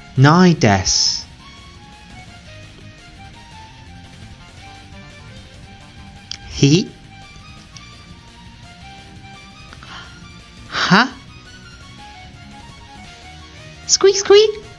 ないです。ひはスクイスクイ